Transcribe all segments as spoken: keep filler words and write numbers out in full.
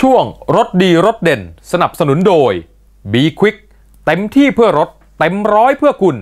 ช่วงรถดีรถเด่นสนับสนุนโดย Be Quick เต็มที่เพื่อรถเต็มร้อยเพื่อคุณ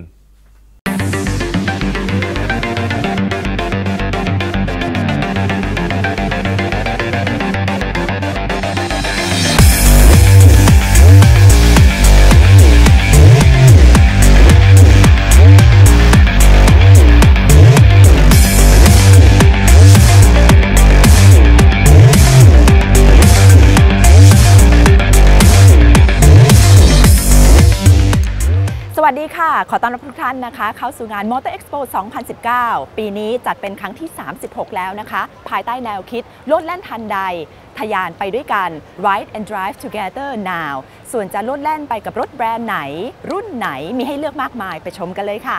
สวัสดีค่ะขอต้อนรับทุกท่านนะคะเข้าสู่งาน Motor Expo สองพันสิบเก้า ปีนี้จัดเป็นครั้งที่สามสิบหกแล้วนะคะภายใต้แนวคิดโลดแล่นทันใดทะยานไปด้วยกัน Ride and Drive Together Now ส่วนจะโลดแล่นไปกับรถแบรนด์ไหนรุ่นไหนมีให้เลือกมากมายไปชมกันเลยค่ะ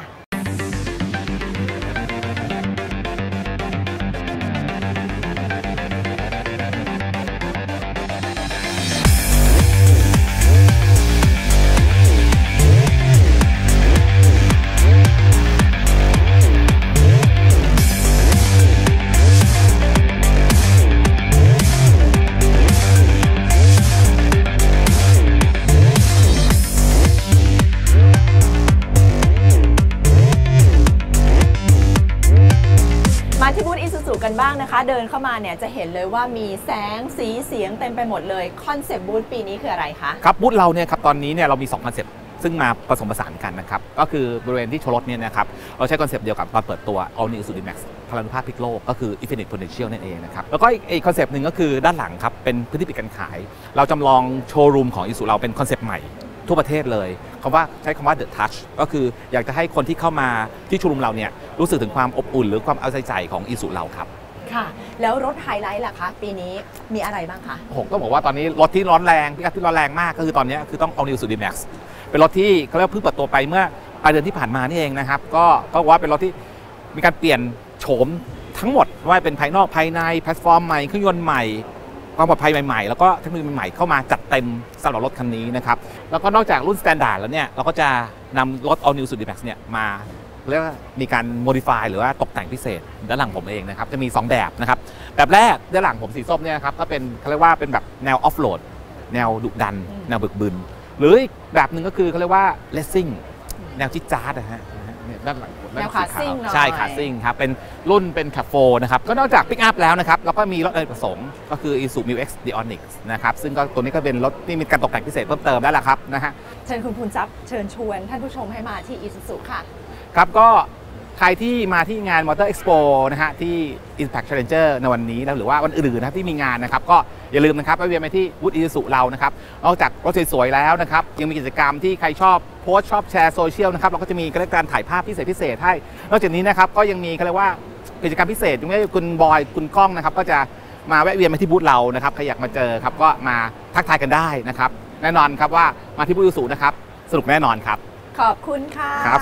มาที่บูธอิซูซูกันบ้างนะคะเดินเข้ามาเนี่ยจะเห็นเลยว่ามีแสงสีเสียงเต็มไปหมดเลยคอนเซปต์บูธปีนี้คืออะไรคะครับบูธเราเนี่ยครับตอนนี้เนี่ยเรามีสองคอนเซปต์ซึ่งมาผสมผสานกันนะครับก็คือบริเวณที่โชว์รถเนี่ยนะครับเราใช้คอนเซปต์เดียวกับตอนเปิดตัว All New Isuzu D-Max พลังภาพพลิกโลกก็คือ Infinite Potential นั่นเองนะครับแล้วก็อีกคอนเซปต์หนึ่งก็คือด้านหลังครับเป็นพื้นที่ปิดการขายเราจำลองโชว์รูมของ Isuzu เราเป็นคอนเซปต์ใหม่ทั่วประเทศเลยคำว่าใช้คำว่า The Touch ก็คืออยากจะให้คนที่เข้ามาที่โชว์รูมเราเนี่ยรู้สึกถึงความอบอุ่นหรือความเอาใจใส่ของ Isuzu เราครับค่ะแล้วรถไฮไลท์ล่ะคะปีนี้มีอะไรบ้างคะผมก็บอกว่าตอนนี้รถที่ร้อนแรงที่ที่ร้อนแรงมากก็คือตอนนี้คือต้อง All New Isuzu D-Max เป็นรถที่เขาเรียกเพิ่งเปิดตัวไปเมื่อปลายเดือนที่ผ่านมานี่เองนะครับก็ก็ว่าเป็นรถที่มีการเปลี่ยนโฉมทั้งหมดว่าเป็นภายนอกภายในแพลตฟอร์มใหม่เครื่องยนต์ใหม่ความปลอดภัยใหม่ๆแล้วก็เทคโนโลยีใหม่ๆเข้ามาจัดเต็มสำหรับรถคันนี้นะครับแล้วก็นอกจากรุ่น Standard แล้วเนี่ยเราก็จะนำรถ All New Isuzu D-Max เนี่ยมาเรียกว่ามีการ modify หรือว่าตกแต่งพิเศษด้านหลังผมเองนะครับจะมีสองแบบนะครับแบบแรกด้านหลังผมสีส้มเนี่ยครับก็เป็นเขาเรียกว่าเป็นแบบแนว off road แนวดุดันแนวบึกบึนหรืออีกแบบหนึ่งก็คือเขาเรียกว่า racing แนวจิ๊ดจ๊าดนะฮะด้านหลังแนวขาซิ่งใช่ขาซิ่งครับเป็นรุ่นเป็นแคปโฟนะครับก็นอกจากปิกอัพแล้วนะครับเราก็มีรถอเนกประสงค์ก็คือ Isuzu Mu-X Dionix นะครับซึ่งก็ตัวนี้ก็เป็นรถที่มีการตกแต่งพิเศษเพิ่มเติมแล้วล่ะครับนะฮะเชิญคุณภูนทรัพย์เชิญชวนท่านผู้ชมให้มาที่ Isuzu ค่ะครับก็ใครที่มาที่งาน Motor Expo นะฮะที่ Impact Challenger ในวันนี้นะหรือว่าวันอื่นๆนะที่มีงานนะครับก็อย่าลืมนะครับไปเวียนไปที่บูธ Isuzu เรานะครับนอกจากรถสวยๆแล้วนะครับยังมีกิจกรรมที่ใครชอบโพสต์ชอบแชร์โซเชียลนะครับเราก็จะมีการถ่ายภาพพิเศษพิเศษให้นอกจากนี้นะครับก็ยังมีเขาเรียกว่ากิจกรรมพิเศษตรงนี้คุณบอยคุณก้องนะครับก็จะมาแวะเวียนมาที่บูธเรานะครับใครอยากมาเจอครับก็มาทักทายกันได้นะครับแน่นอนครับว่ามาที่บูธ Isuzu นะครับสนุกแน่นอนครับขอบคุณค่ะครับ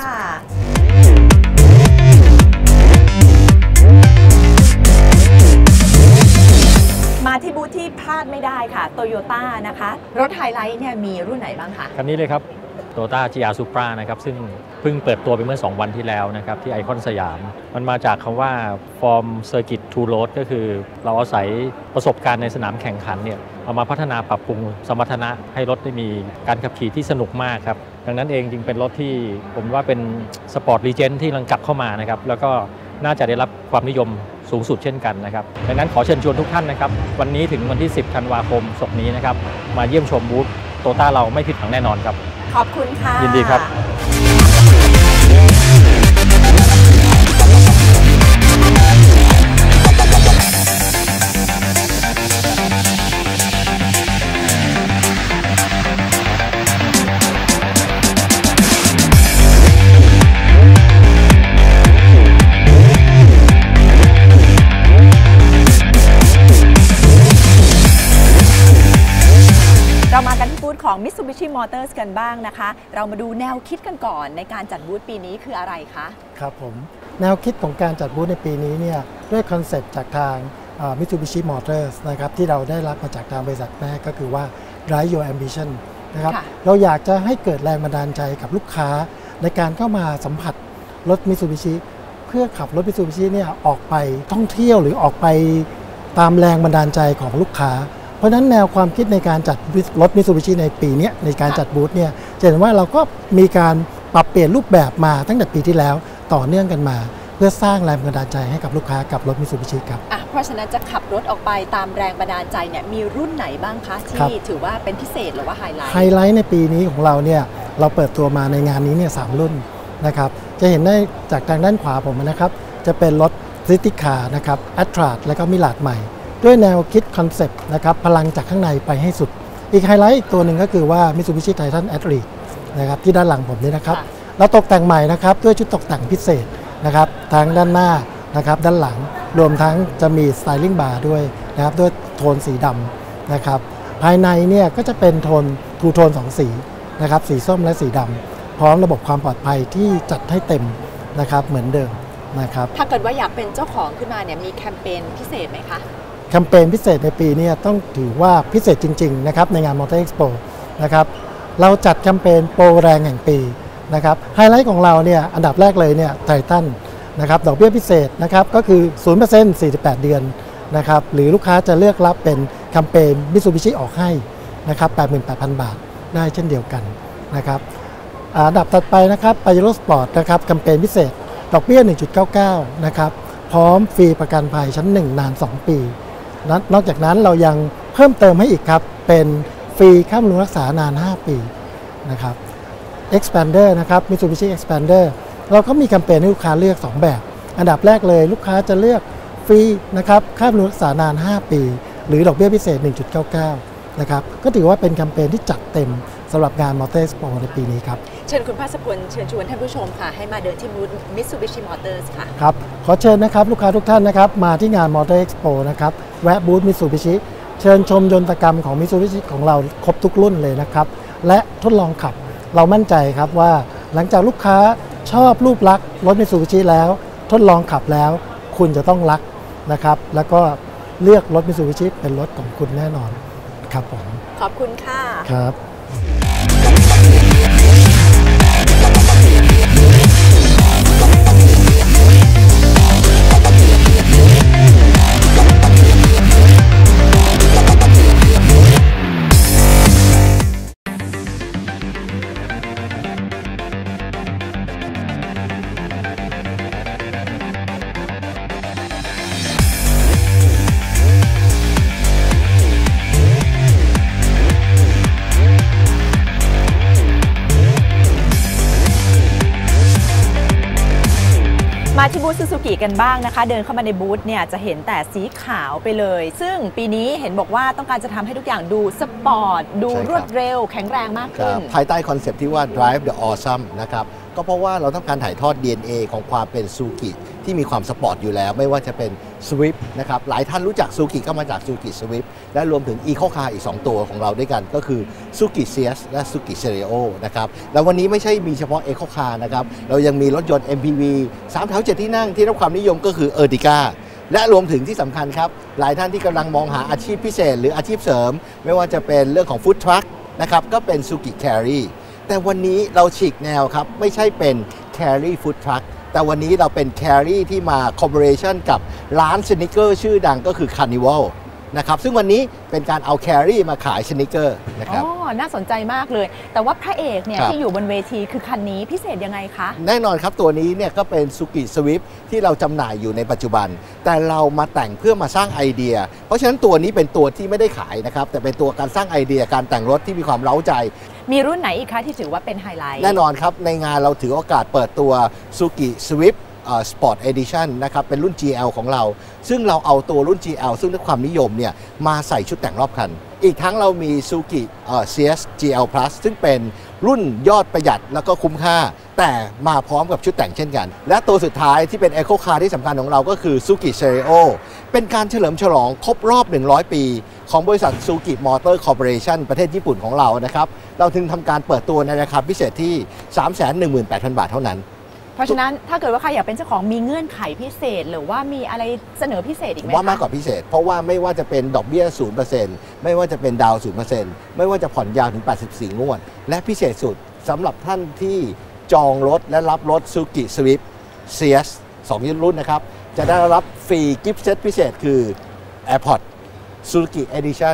มาที่บูธที่พลาดไม่ได้ค่ะ Toyota นะคะรถไฮไลท์เนี่ยมีรุ่นไหนบ้างคะคันนี้เลยครับ Toyota จี อาร์ Supra นะครับซึ่งเพิ่งเปิดตัวไปเมื่อสองวันที่แล้วนะครับที่ไอคอนสยามมันมาจากคำว่า From Circuit to Road ก็คือเราอาศัยประสบการณ์ในสนามแข่งขันเนี่ยเอามาพัฒนาปรับปรุงสมรรถนะให้รถได้มีการขับขี่ที่สนุกมากครับดังนั้นเองจึงเป็นรถที่ผมว่าเป็นสปอร์ตลีเจนด์ที่กำลังกลับเข้ามานะครับแล้วก็น่าจะได้รับความนิยมสูงสุดเช่นกันนะครับดังนั้นขอเชิญชวนทุกท่านนะครับวันนี้ถึงวันที่สิบธันวาคมศกนี้นะครับมาเยี่ยมชมบูธโตต้าเราไม่ผิดหวังแน่นอนครับขอบคุณค่ะยินดีครับเรามากันที่บูธของ Mitsubishi Motors กันบ้างนะคะเรามาดูแนวคิดกันก่อนในการจัดบูธปีนี้คืออะไรคะครับผมแนวคิดของการจัดบูธในปีนี้เนี่ยด้วยคอนเซ็ปต์จากทาง Mitsubishi Motors นะครับที่เราได้รับมาจากทางบริษัทแม่ก็คือว่า Drive Your Ambition นะครับเราอยากจะให้เกิดแรงบันดาลใจกับลูกค้าในการเข้ามาสัมผัสรถ Mitsubishi เพื่อขับรถ Mitsubishi เนี่ยออกไปท่องเที่ยวหรือออกไปตามแรงบันดาลใจของลูกค้าราะฉะนั้นแนวความคิดในการจัดรถ Mitsubishi ในปีนี้ในการจัดบูธเนี่ยจะเห็นว่าเราก็มีการปรับเปลี่ยนรูปแบบมาตั้งแต่ปีที่แล้วต่อเนื่องกันมาเพื่อสร้างแรงบันดาลใจให้กับลูกค้ากับรถ Mitsubishi ครับอ่ะเพราะฉะนั้นจะขับรถออกไปตามแรงบันดาลใจเนี่ยมีรุ่นไหนบ้างคะที่ถือว่าเป็นพิเศษหรือว่าไฮไลท์ไฮไลท์ในปีนี้ของเราเนี่ยเราเปิดตัวมาในงานนี้เนี่ยสามรุ่นนะครับจะเห็นได้จากทางด้านขวาผมนะครับจะเป็นรถซิตี้คาร์นะครับแอตราดและก็มิลาดใหม่ด้วยแนวคิดคอนเซปต์นะครับพลังจากข้างในไปให้สุดอีกไฮไลท์อีกตัวหนึ่งก็คือว่า Mitsubishi Titan Adric นะครับที่ด้านหลังผมนี่นะครับเราตกแต่งใหม่นะครับด้วยชุดตกแต่งพิเศษนะครับทั้งด้านหน้านะครับด้านหลังรวมทั้งจะมีสไตลิ่งบาร์ด้วยนะครับด้วยโทนสีดำนะครับภายในเนี่ยก็จะเป็นโทนทูโทนสองสีนะครับสีส้มและสีดำพร้อมระบบความปลอดภัยที่จัดให้เต็มนะครับเหมือนเดิมนะครับถ้าเกิดว่าอยากเป็นเจ้าของขึ้นมาเนี่ยมีแคมเปญพิเศษไหมคะแคมเปญพิเศษในปีนี้ต้องถือว่าพิเศษจริงๆนะครับในงาน Motor Expo นะครับเราจัดแคมเปญโปรแรงแห่งปีนะครับไฮไลท์ของเราเนี่ยอันดับแรกเลยเนี่ยไททันนะครับดอกเบี้ยพิเศษนะครับก็คือ ศูนย์เปอร์เซ็นต์ สี่สิบแปด เดือนนะครับหรือลูกค้าจะเลือกรับเป็นแคมเปญ Mitsubishi ออกให้นะครับ แปดหมื่นแปดพัน บาทได้เช่นเดียวกันนะครับอันดับถัดไปนะครับ Pajero Sport นะครับแคมเปญพิเศษดอกเบี้ย หนึ่งจุดเก้าเก้า นะครับพร้อมฟรีประกันภัยชั้นหนึ่งนานสองปีนอกจากนั้นเรายังเพิ่มเติมให้อีกครับเป็นฟรีค่าบำรุงรักษานานห้าปีนะครับ Expander นะครับ Mitsubishi Expander เราก็มีแคมเปญให้ลูกค้าเลือกสองแบบอันดับแรกเลยลูกค้าจะเลือกฟรีนะครับค่าบำรุงรักษานานห้าปีหรือดอกเบี้ยพิเศษ หนึ่งจุดเก้าเก้า นะครับก็ถือว่าเป็นแคมเปญที่จัดเต็มสำหรับงาน Motor Expo ในปีนี้ครับเชิญคุณภาสพลเชิญชวนท่านผู้ชมค่ะให้มาเดินที่บูธ Mitsubishi Motors ค่ะครับขอเชิญนะครับลูกค้าทุกท่านนะครับมาที่งาน Motor Expo นะครับแวะบูธ Mitsubishi เชิญชมยนตกรรมของ Mitsubishi ของเราครบทุกรุ่นเลยนะครับและทดลองขับเรามั่นใจครับว่าหลังจากลูกค้าชอบรูปลักษณ์รถ Mitsubishi แล้วทดลองขับแล้วคุณจะต้องรักนะครับแล้วก็เลือกรถ Mitsubishi เป็นรถของคุณแน่นอนครับผมขอบคุณค่ะครับมาที่บูธซูซูกิกันบ้างนะคะเดินเข้ามาในบูธเนี่ยจะเห็นแต่สีขาวไปเลยซึ่งปีนี้เห็นบอกว่าต้องการจะทำให้ทุกอย่างดูสปอร์ตดูรวดเร็วแข็งแรงมากขึ้นภายใต้คอนเซปต์ที่ว่า drive the awesome นะครับก็เพราะว่าเราต้องการถ่ายทอด ดี เอ็น เอ ของความเป็นซูกิที่มีความสปอร์ตอยู่แล้วไม่ว่าจะเป็น Swift นะครับหลายท่านรู้จักซูกิก็มาจากซูกิ Swift และรวมถึง Eco Car อีกสองตัวของเราด้วยกันก็คือซูกิ เซียส และซูกิ Celerio นะครับแล้ววันนี้ไม่ใช่มีเฉพาะ Eco Car นะครับเรายังมีรถยนต์ เอ็ม พี วี สามแถวเจ็ดที่นั่งที่รับความนิยมก็คือ Ertiga และรวมถึงที่สำคัญครับหลายท่านที่กำลังมองหาอาชีพพิเศษหรืออาชีพเสริมไม่ว่าจะเป็นเรื่องของ Food Truck นะครับก็เป็นซูกิ Carry แต่วันนี้เราฉีกแนวครับไม่ใช่เป็น Carry Food Truck แต่วันนี้เราเป็น Carry ที่มา Collaboration กับร้านสนิเกอร์ชื่อดังก็คือ Carnival นะครับซึ่งวันนี้เป็นการเอา Carry มาขายสนิเกอร์นะครับอ๋อน่าสนใจมากเลยแต่ว่าพระเอกเนี่ยที่อยู่บนเวทีคือคันนี้พิเศษยังไงคะแน่นอนครับตัวนี้เนี่ยก็เป็นซูกิสวิฟที่เราจำหน่ายอยู่ในปัจจุบันแต่เรามาแต่งเพื่อมาสร้างไอเดียเพราะฉะนั้นตัวนี้เป็นตัวที่ไม่ได้ขายนะครับแต่เป็นตัวการสร้างไอเดียการแต่งรถที่มีความเร้าใจมีรุ่นไหนอีกคะที่ถือว่าเป็นไฮไลท์แน่นอนครับในงานเราถือโอกาสเปิดตัวซูกิสวิฟสปอร์ตเอดิชั่นนะครับเป็นรุ่น จี แอล ของเราซึ่งเราเอาตัวรุ่น จี แอล ซึ่งได้ความนิยมเนี่ยมาใส่ชุดแต่งรอบคันอีกทั้งเรามี Suzuki เอ่อ ซี เอส จี แอล Plus ซึ่งเป็นรุ่นยอดประหยัดแล้วก็คุ้มค่าแต่มาพร้อมกับชุดแต่งเช่นกันและตัวสุดท้ายที่เป็น Eco Car ที่สำคัญของเราก็คือ Suzuki Celerio เป็นการเฉลิมฉลองครบรอบหนึ่งร้อยปีของบริษัท Suzuki Motor Corporation ประเทศญี่ปุ่นของเรานะครับเราถึงทำการเปิดตัวในราคาพิเศษที่ สามแสนหนึ่งหมื่นแปดพัน บาทเท่านั้นเพราะฉะนั้นถ้าเกิดว่าใครอยากเป็นเจ้าของมีเงื่อนไขพิเศษหรือว่ามีอะไรเสนอพิเศษอีกไหมว่ามากกว่าพิเศษเพราะว่าไม่ว่าจะเป็นดอกเบี้ย ศูนย์เปอร์เซ็นต์ ไม่ว่าจะเป็นดาวน์ ศูนย์เปอร์เซ็นต์ ไม่ว่าจะผ่อนยาวถึงแปดสิบสี่งวดและพิเศษสุดสำหรับท่านที่จองรถและรับรถ Suzuki Swift ซี เอส สองรุ่นนะครับจะได้รับฟรีกิฟต์เซตพิเศษคือ AirPods Suzuki Edition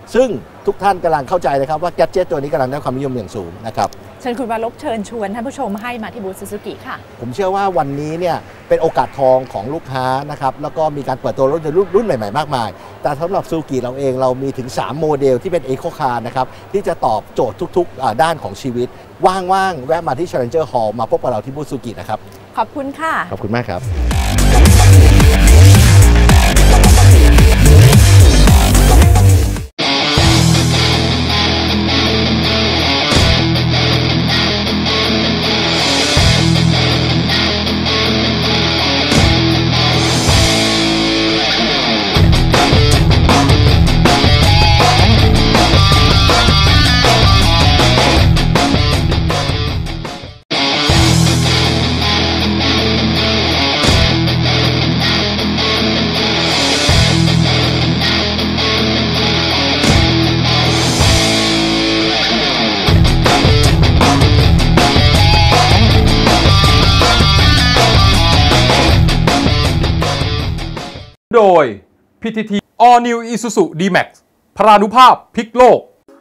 ซึ่งทุกท่านกำลังเข้าใจนะครับว่าแกดเจ็ตตัวนี้กำลังได้ความนิยมอย่างสูงนะครับเชิญคุณวรบเชิญชวนท่านผู้ชมให้มาที่บูธซูซูกิค่ะผมเชื่อว่าวันนี้เนี่ยเป็นโอกาสทองของลูกค้านะครับแล้วก็มีการเปิดตัวรถยนต์รุ่นใหม่ๆมากมายแต่สำหรับซูซูกิเราเองเรามีถึงสามโมเดลที่เป็น Eco Car นะครับที่จะตอบโจทย์ทุกๆด้านของชีวิตว่างๆแวะมาที่ Challenger Hall มาพบกับเราที่บูธซูซูกินะครับขอบคุณค่ะขอบคุณมากครับโดย พี ที ที All New Isuzu D-Max พรานุภาพพลิกโลก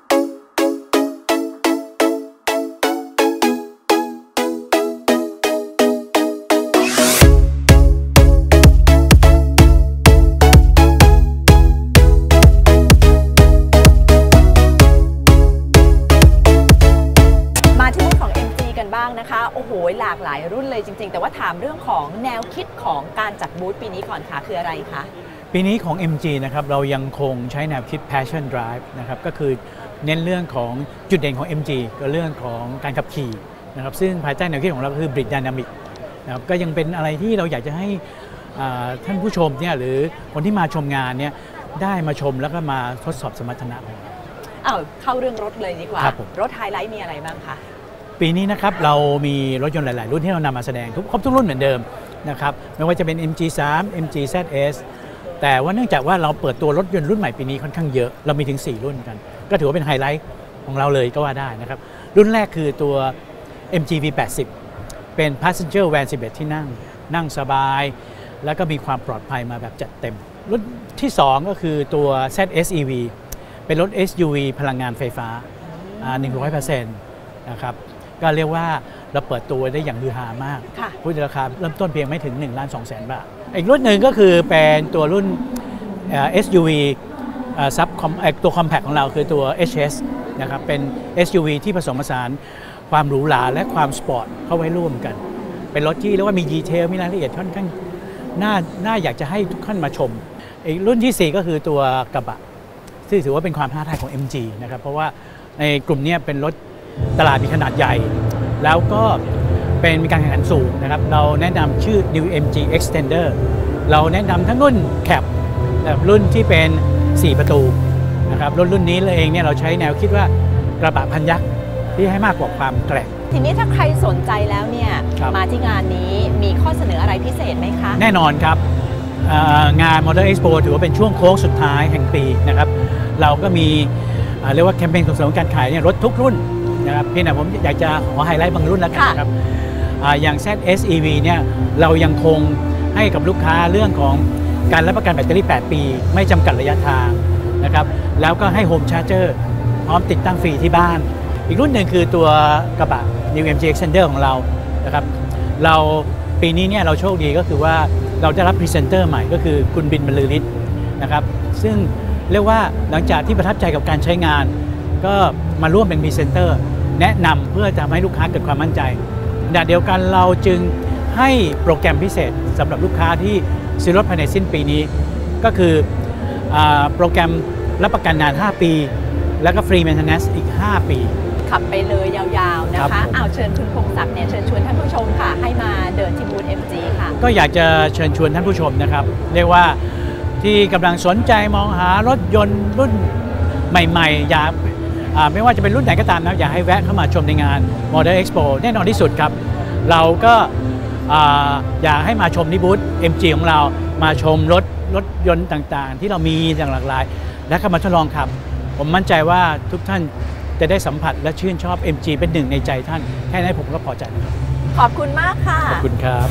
บ้างนะคะโอ้โหหลากหลายรุ่นเลยจริงๆแต่ว่าถามเรื่องของแนวคิดของการจัดบูธปีนี้ก่อนค่ะคืออะไรคะปีนี้ของ เอ็ม จี นะครับเรายังคงใช้แนวคิด Passion Drive นะครับก็คือเน้นเรื่องของจุดเด่นของ เอ็ม จี ก็เรื่องของการขับขี่นะครับซึ่งภายใต้แนวคิดของเราคือ Bridge Dynamic นะครับก็ยังเป็นอะไรที่เราอยากจะให้ท่านผู้ชมเนี่ยหรือคนที่มาชมงานเนี่ยได้มาชมแล้วก็มาทดสอบสมรรถนะอ้าวเข้าเรื่องรถเลยดีกว่ารถไฮไลท์มีอะไรบ้างคะปีนี้นะครับเรามีรถยนต์หลายๆรุ่นที่เรานำมาแสดงทุกครบทุกรุ่นเหมือนเดิมนะครับไม่ว่าจะเป็น เอ็ม จี ทรี เอ็ม จี แซด เอส แต่ว่าเนื่องจากว่าเราเปิดตัวรถยนต์รุ่นใหม่ปีนี้ค่อนข้างเยอะเรามีถึงสี่รุ่นกันก็ถือว่าเป็นไฮไลท์ของเราเลยก็ว่าได้นะครับรุ่นแรกคือตัว เอ็ม จี วี แปดสิบ เป็น Passenger Van สิบเอ็ดที่นั่งนั่งสบายแล้วก็มีความปลอดภัยมาแบบจัดเต็มรุ่นที่สองก็คือตัว แซด เอส อี วี เป็นรถ เอส ยู วี พลังงานไฟฟ้า หนึ่งร้อยเปอร์เซ็นต์ นะครับก็เรียกว่าเราเปิดตัวได้อย่างฮือฮามากพูดราคาเริ่มต้นเพียงไม่ถึง หนึ่งล้านสองแสน บาทอีกรุ่นหนึ่งก็คือเป็นตัวรุ่น เอส ยู วี ซับตัวคอมแพคของเราคือตัว เอช เอส นะครับเป็น เอส ยู วี ที่ผสมผสานความหรูหราและความสปอร์ตเข้าไว้ร่วมกันเป็นรถที่เรียกว่ามีดีเทลมีรายละเอียดค่อนข้างน่าน่าอยากจะให้ทุกท่านมาชมอีกรุ่นที่สี่ก็คือตัวกระบะซึ่งถือว่าเป็นความท้าทายของ เอ็ม จี นะครับเพราะว่าในกลุ่มนี้เป็นรถตลาดมีขนาดใหญ่แล้วก็เป็นมีการแข่งขันสูงนะครับเราแนะนำชื่อ New เอ็ม จี Extender เราแนะนำทั้งรุ่นแคปแบบรุ่นที่เป็นสี่ประตูนะครับรุ่นรุ่นนี้เองเนี่ยเราใช้แนวคิดว่ากระบะพันยักษ์ที่ให้มากกว่าความแกร่งทีนี้ถ้าใครสนใจแล้วเนี่ยมาที่งานนี้มีข้อเสนออะไรพิเศษไหมคะแน่นอนครับงาน Motor Expo ถือว่าเป็นช่วงโค้งสุดท้ายแห่งปีนะครับเราก็มีเรียกว่าแคมเปญส่งเสริมการขายเนี่ยรถทุกรุ่นนะครับเพียงแต่ผมอยากจะขอไฮไลท์บางรุ่นแล้วกันนะครับอย่าง แซด เอส อี วี เนี่ยเรายังคงให้กับลูกค้าเรื่องของการรับประกันแบตเตอรี่แปดปีไม่จำกัดระยะทางนะครับแล้วก็ให้โฮมชาร์เจอร์พร้อมติดตั้งฟรีที่บ้านอีกรุ่นหนึ่งคือตัวกระบะ New เอ็ม จี Extender ของเรานะครับเราปีนี้เนี่ยเราโชคดีก็คือว่าเราได้รับพรีเซนเตอร์ใหม่ก็คือคุณบินบรรลือฤทธิ์นะครับซึ่งเรียกว่าหลังจากที่ประทับใจกับการใช้งานก็มาร่วมเป็นพรีเซนเตอร์แนะนำเพื่อจะให้ลูกค้าเกิดความมั่นใจขณะเดียวกันเราจึงให้โปรแกรมพิเศษสำหรับลูกค้าที่ซื้อรถภายในสิ้นปีนี้ก็คือโปรแกรมรับประกันนานห้าปีแล้วก็ฟรีเมนเทนแนนซ์อีกห้าปีขับไปเลยยาวๆนะคะเอาเชิญคุณพงศักดิ์เนี่ยเชิญชวนท่านผู้ชมค่ะให้มาเดินที่บูธ เอ็ม จี ค่ะก็อยากจะเชิญชวนท่านผู้ชมนะครับเรียกว่าที่กำลังสนใจมองหารถยนต์รุ่นใหม่ๆอยากไม่ว่าจะเป็นรุ่นไหนก็ตามนะอยากให้แวะเข้ามาชมในงาน Motor Expo แน่นอนที่สุดครับเราก็อยากให้มาชมที่บูธ เอ็ม จี ของเรามาชมรถรถยนต์ต่างๆที่เรามีอย่างหลากหลายและก็มาทดลองขับผมมั่นใจว่าทุกท่านจะได้สัมผัสและชื่นชอบ เอ็ม จี เป็นหนึ่งในใจท่านแค่นั้นผมก็พอใจนะครับขอบคุณมากค่ะขอบคุณครับ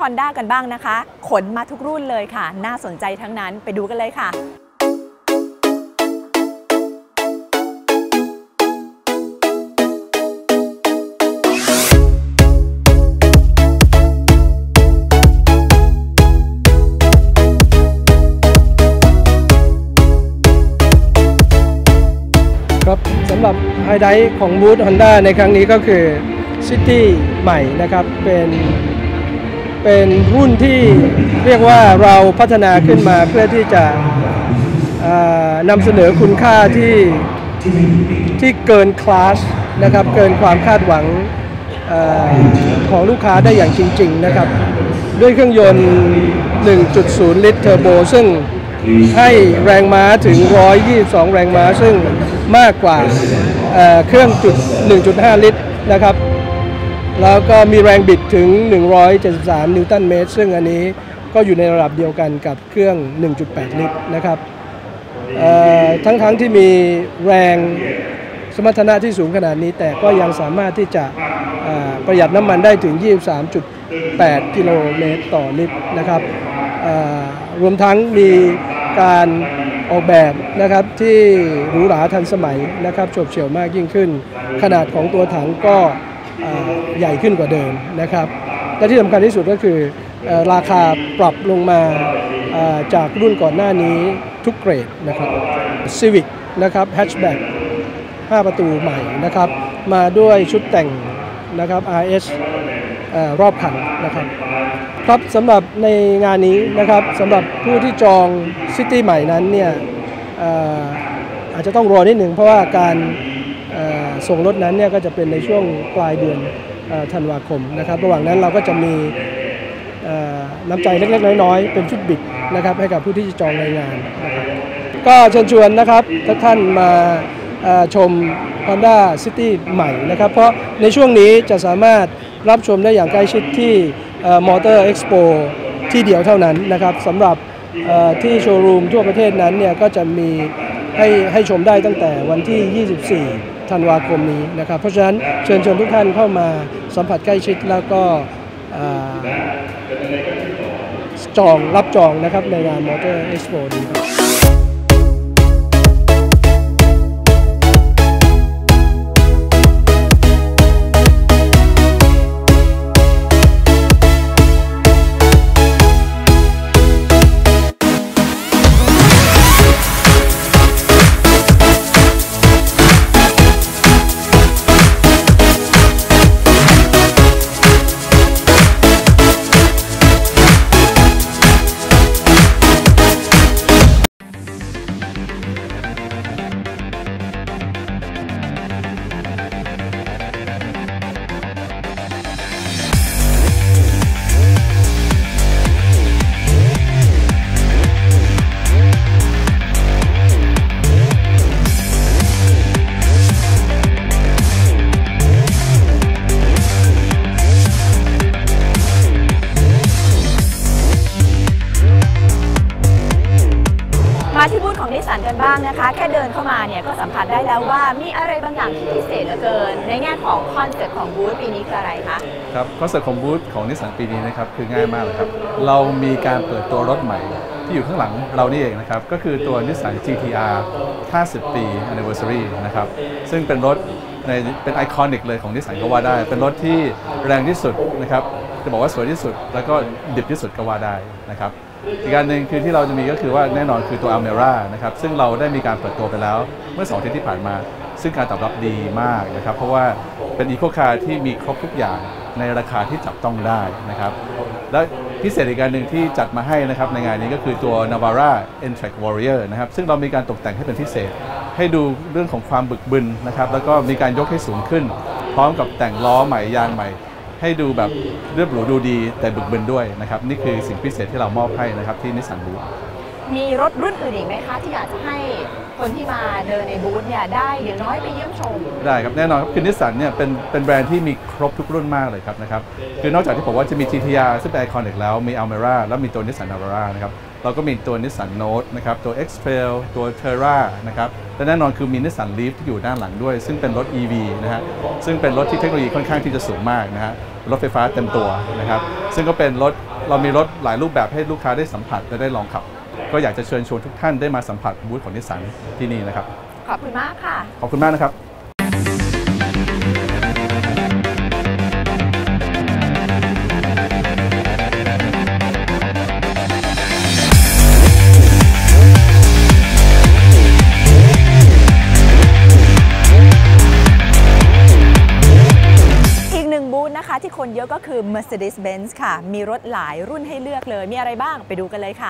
Honda กันบ้างนะคะขนมาทุกรุ่นเลยค่ะน่าสนใจทั้งนั้นไปดูกันเลยค่ะครับสำหรับไฮไลท์ของบูธ Honda ในครั้งนี้ก็คือ City ใหม่นะครับเป็นเป็นรุ่นที่เรียกว่าเราพัฒนาขึ้นมาเพื่อที่จะนำเสนอคุณค่าที่ที่เกินคลาสนะครับเกินความคาดหวังอของลูกค้าได้อย่างจริงๆนะครับด้วยเครื่องยนต์ หนึ่งจุดศูนย์ ลิตรเทอร์โบซึ่งให้แรงม้าถึงหนึ่งร้อยยี่สิบสองแรงม้าซึ่งมากกว่า เ, เครื่องจุด หนึ่งจุดห้า ลิตรนะครับแล้วก็มีแรงบิดถึงหนึ่งร้อยเจ็ดสิบสามนิวตันเมตรซึ่งอันนี้ก็อยู่ในระดับเดียวกันกับเครื่อง หนึ่งจุดแปด ลิตรนะครับทั้งๆ ท, ที่มีแรงสมรรถนะที่สูงขนาดนี้แต่ก็ยังสามารถที่จะประหยัดน้ำมันได้ถึง ยี่สิบสามจุดแปด กิโลเมตรต่อลิตรนะครับรวมทั้งมีการออกแบบนะครับที่หรูหราทันสมัยนะครับโฉบเฉี่ยวมากยิ่งขึ้นขนาดของตัวถังก็ใหญ่ขึ้นกว่าเดิมนะครับและที่สำคัญที่สุดก็คือราคาปรับลงมาจากรุ่นก่อนหน้านี้ทุกเกรดนะครับ Civic นะครับ Hatchback ห้าประตูใหม่นะครับมาด้วยชุดแต่งนะครับ อาร์ เอส รอบคันนะครับครับสำหรับในงานนี้นะครับสำหรับผู้ที่จองซิตี้ใหม่นั้นเนี่ย อา, อาจจะต้องรอนิดหนึ่งเพราะว่าการส่งรถนั้นเนี่ยก็จะเป็นในช่วงปลายเดือนธันวาคมนะครับระหว่างนั้นเราก็จะมีน้ำใจเล็กๆน้อยๆเป็นฟิตบิทนะครับให้กับผู้ที่จะจองในงานนะครับก็เชิญชวนนะครับทุกท่านมาชม Honda City ใหม่นะครับเพราะในช่วงนี้จะสามารถรับชมได้อย่างใกล้ชิดที่ Motor Expo ที่เดียวเท่านั้นนะครับสำหรับที่โชว์รูมทั่วประเทศนั้นเนี่ยก็จะมีให้ให้ชมได้ตั้งแต่วันที่ ยี่สิบสี่ ธันวาคมนี้นะครับเพราะฉะนั้นเชิญชวนทุกท่านเข้ามาสัมผัสใกล้ชิดแล้วก็จองรับจองนะครับในงาน Motor Expo นี้ครับมาที่บูธของนิสสันกันบ้างนะคะแค่เดินเข้ามาเนี่ยก็สัมผัสได้แล้วว่ามีอะไรบางอย่างที่พิเศษเหลือเกินในแง่ของคอนเซ็ปต์ของบูธปีนี้คืออะไรคะครับคอนเซ็ปต์ของบูธของนิสสันปีนี้นะครับคือง่ายมากเลยครับเรามีการเปิดตัวรถใหม่ที่อยู่ข้างหลังเรานี่เองนะครับก็คือตัวนิสสัน จี ที อาร์ ห้าสิบ ปี Anniversary นะครับซึ่งเป็นรถในเป็นไอคอนิกเลยของนิสสันก็ว่าได้เป็นรถที่แรงที่สุดนะครับจะบอกว่าสวยที่สุดแล้วก็ดิบที่สุดก็ว่าได้นะครับอีกการหนึ่งคือที่เราจะมีก็คือว่าแน่นอนคือตัว Almera นะครับซึ่งเราได้มีการเปิดตัวไปแล้วเมื่อสองอาทิตย์ที่ผ่านมาซึ่งการตอบรับดีมากนะครับเพราะว่าเป็นอีโคคาร์ที่มีครบทุกอย่างในราคาที่จับต้องได้นะครับและพิเศษอีกการหนึ่งที่จัดมาให้นะครับในงานนี้ก็คือตัว Navara N-Track Warrior นะครับซึ่งเรามีการตกแต่งให้เป็นพิเศษให้ดูเรื่องของความบึกบึนนะครับแล้วก็มีการยกให้สูงขึ้นพร้อมกับแต่งล้อใหม่ยางใหม่ให้ดูแบบเรียบหรูดูดีแต่บึกบึนด้วยนะครับนี่คือสิ่งพิเศษที่เรามอบให้นะครับที่นิสสันบูธมีรถรุ่นอื่นอีกไหมคะที่อยากจะให้คนที่มาเดินในบูธเนี่ยได้อย่างน้อยไปเยี่ยมชมได้ครับแน่นอนครับคือนิสสันเนี่ยเป็นเป็นแบรนด์ที่มีครบทุกรุ่นมากเลยครับนะครับคือนอกจากที่ผมว่าจะมี จี ที อาร์ ซึ่งเป็นไอคอนิกแล้วมี Almera แล้วมีตัวนิสสัน Navara นะครับเราก็มีตัวนิสสันโน้ตนะครับตัว X-Trail ตัว Terra นะครับและแน่นอนคือมีนิสสัน Leaf ที่อยู่ด้านหลังด้วยซึ่งเป็นรถ อี วี นะฮะซึ่งเป็นรถที่เทคโนโลยีค่อนข้างที่จะสูงมากนะฮะรถไฟฟ้าเต็มตัวนะครับซึ่งก็เป็นรถเรามีรถหลายรูปแบบให้ลูกค้าได้สัมผัสและได้ลองขับก็อยากจะเชิญชวนทุกท่านได้มาสัมผัสบูธของนิสสันที่นี่นะครับขอบคุณมากค่ะขอบคุณมากนะครับที่คนเยอะก็คือ Mercedes-Benz ค่ะ มีรถหลายรุ่นให้เลือกเลย มีอะไรบ้าง ไปดูกันเลยค่ะ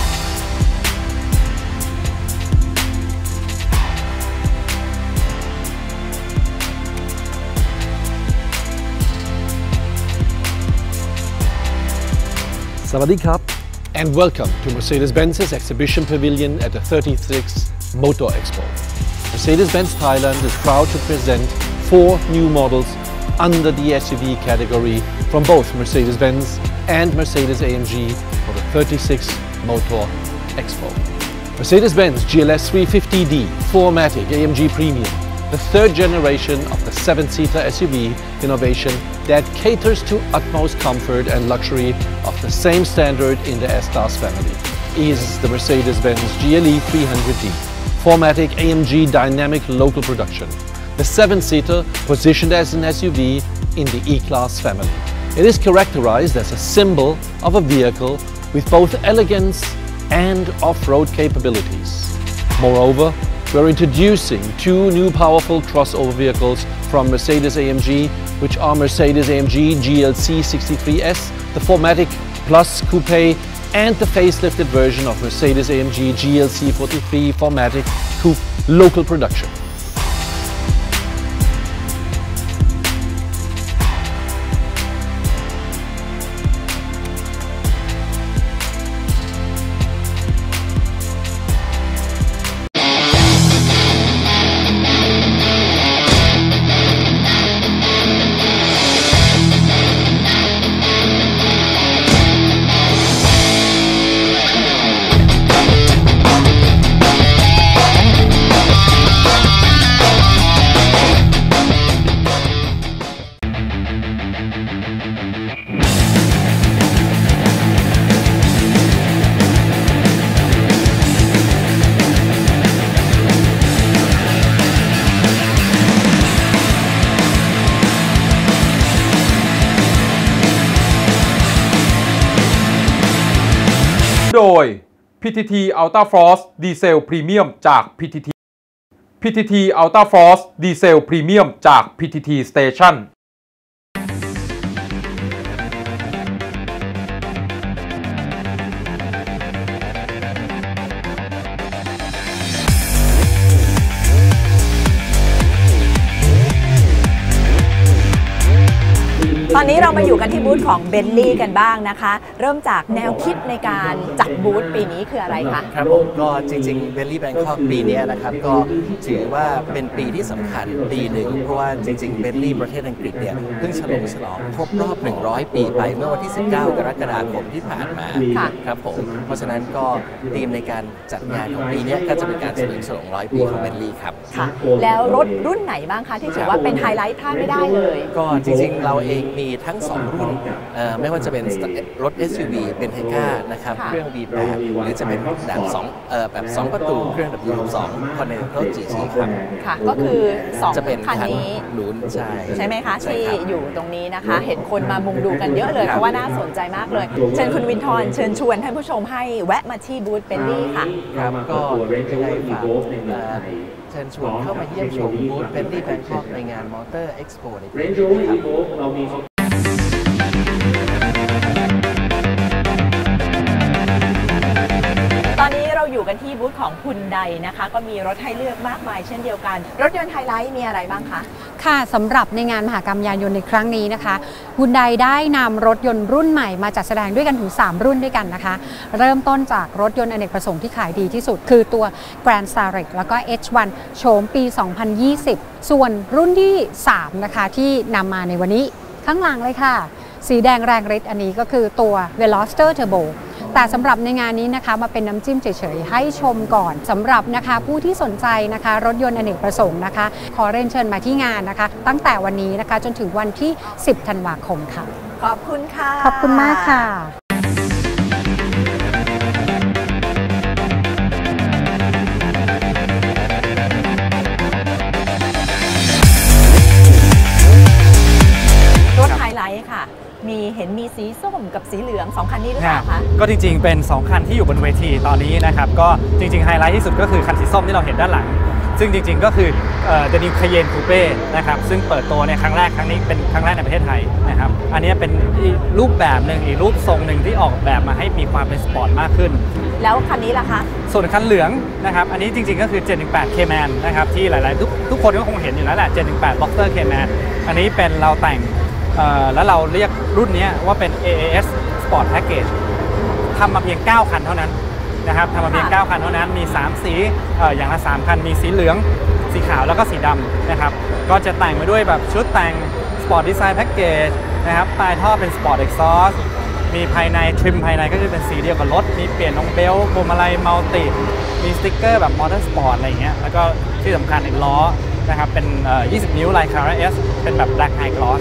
Sawadee krap and welcome to Mercedes-Benz's exhibition pavilion at the thirty-sixth Motor Expo. Mercedes-Benz Thailand is proud to present four new models under the S U V category from both Mercedes-Benz and Mercedes-A M G for the thirty-sixth Motor Expo. Mercedes-Benz G L S three fifty D four matic A M G Premium, the third generation of the seven-seater S U V innovation that caters to utmost comfort and luxury of the same standard in the S-Class family, is the Mercedes-Benz G L E three hundred D four matic A M G dynamic local production. The seven-seater positioned as an S U V in the E-Class family. It is characterized as a symbol of a vehicle with both elegance and off-road capabilities. Moreover, we're introducing two new powerful crossover vehicles from Mercedes-A M G, which are Mercedes-A M G G L C sixty-three S, the four matic Plus Coupe, and the facelifted version of Mercedes-A M G G L C forty-three four matic Coupe local production. โดย พี ที ที Ultra Force Diesel Premium จาก พี ที ที พี ที ที Ultra Force Diesel Premium จาก พี ที ที Station ตอนนี้เรามาอยู่กันที่บูธของ Bentley กันบ้างนะคะเริ่มจากแนวคิดในการจัดบูธปีนี้คืออะไรคะครับผมก็จริงๆ Bentley Bangkok ปีนี้นะครับก็ถือว่าเป็นปีที่สำคัญปีหนึ่งเพราะว่าจริงๆ Bentley ประเทศอังกฤษเนี่ยเพิ่งเฉลิมฉลองครบรอบหนึ่งร้อยปีไปเมื่อวันที่สิบเก้ากรกฎาคมที่ผ่านมาครับผมเพราะฉะนั้นก็ธีมในการจัดงานของปีนี้ก็จะเป็นการเฉลิมฉลองร้อยปีของ Bentley ครับค่ะแล้วรถรุ่นไหนบ้างคะที่ถือว่าเป็นไฮไลท์พลาดไม่ได้เลยก็จริงๆเราเองมีทั้งสองรุ่นไม่ว่าจะเป็นรถ เอส ยู วี เป็นไฮก้านะครับเครื่อง วี แปด หรือจะเป็นแบบสองแบบสองประตูเครื่อง ดับเบิลยู สอง Continental จี ที ครับค่ะก็คือสองจะเป็นคันนี้ลุ้นใช่ใช่ไหมคะที่อยู่ตรงนี้นะคะเห็นคนมามุงดูกันเยอะเลยเพราะว่าน่าสนใจมากเลยเชิญคุณวินทร์เชิญชวนท่านผู้ชมให้แวะมาที่บูธ Bentley ค่ะครับก็ได้ฝากเชิญชวนเข้ามาเยี่ยมชมบูธ Bentley Bangkok ในงาน Motor Expo ในปีนี้ครับตอนนี้เราอยู่กันที่บูธของฮุนไดนะคะก็มีรถให้เลือกมากมายเช่นเดียวกันรถยนต์ไฮไลท์มีอะไรบ้างคะค่ะสำหรับในงานมหกรรมยานยนต์ในครั้งนี้นะคะฮุนไดได้นำรถยนต์รุ่นใหม่มาจัดแสดงด้วยกันถึงสามรุ่นด้วยกันนะคะเริ่มต้นจากรถยนต์อเนกประสงค์ที่ขายดีที่สุดคือตัว Grand Starlet แล้วก็ เอช วัน โฉมปี สองพันยี่สิบ ส่วนรุ่นที่สามนะคะที่นำมาในวันนี้ข้างหลังเลยค่ะสีแดงแรงฤทธิ์อันนี้ก็คือตัว Veloster Turboแต่สำหรับในงานนี้นะคะมาเป็นน้ำจิ้มเฉยๆให้ชมก่อนสำหรับนะคะผู้ที่สนใจนะคะรถยนต์อเนกประสงค์นะคะขอเรียนเชิญมาที่งานนะคะตั้งแต่วันนี้นะคะจนถึงวันที่สิบธันวาคมค่ะขอบคุณค่ะขอบคุณมากค่ะมีสีส้มกับสีเหลืองสองคันนี้หรือเปล่าคะก็จริงๆเป็นสองคันที่อยู่บนเวทีตอนนี้นะครับก็จริงๆไฮไลท์ที่สุดก็คือคันสีส้มที่เราเห็นด้านหลังซึ่งจริงๆก็คือ The New Cayenne Coupe นะครับซึ่งเปิดตัวในครั้งแรกครั้งนี้เป็นครั้งแรกในประเทศไทยนะครับอันนี้เป็นรูปแบบหนึ่งอีกรูปทรงหนึ่งที่ออกแบบมาให้มีความเป็นสปอร์ตมากขึ้นแล้วคันนี้ล่ะคะส่วนคันเหลืองนะครับอันนี้จริงๆก็คือ เจ็ดหนึ่งแปด Cayman นะครับที่หลายๆทุกทุกคนก็คงเห็นอยู่แล้วแหละ เจ็ดหนึ่งแปด Boxer Cayman อันนี้เป็นเราแต่งแล้วเราเรียกรุ่นนี้ว่าเป็น เอ เอ เอส Sport Package ทำมาเพียงเก้าคันเท่านั้นนะครับทำมาเพียงเก้าคันเท่านั้นมีสามสีอย่างละสามคันมีสีเหลืองสีขาวแล้วก็สีดำนะครับก็จะแต่งมาด้วยแบบชุดแต่ง Sport Design Package นะครับปลายท่อเป็น Sport Exhaust มีภายในทริมภายในก็จะเป็นสีเดียวกับรถมีเปลี่ยนนงเบลพวงมาลัยมัลติมีสติ๊กเกอร์แบบมอเตอร์สปอร์ตอะไรอย่างเงี้ยแล้วก็ที่สำคัญอีกล้อนะครับเป็นยี่สิบนิ้ว Lycara S เป็นแบบ Black High Gloss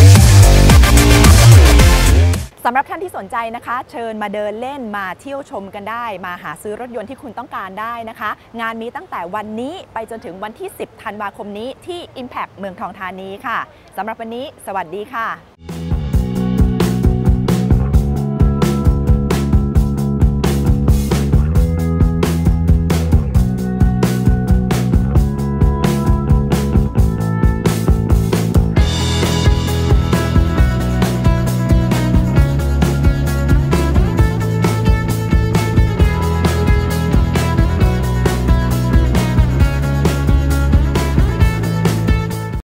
สำหรับท่านที่สนใจนะคะเชิญมาเดินเล่นมาเที่ยวชมกันได้มาหาซื้อรถยนต์ที่คุณต้องการได้นะคะงานมีตั้งแต่วันนี้ไปจนถึงวันที่สิบธันวาคมนี้ที่ Impact เมืองทองธานีค่ะสำหรับวันนี้สวัสดีค่ะ